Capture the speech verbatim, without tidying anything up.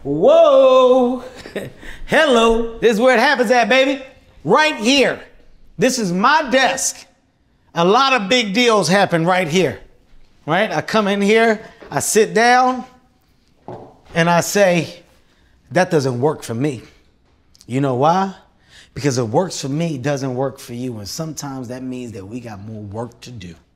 Whoa. Hello. This is where it happens at, baby. Right here. This is my desk. A lot of big deals happen right here. Right? I come in here, I sit down, and I say, that doesn't work for me. You know why? Because it works for me, doesn't work for you. And sometimes that means that we got more work to do.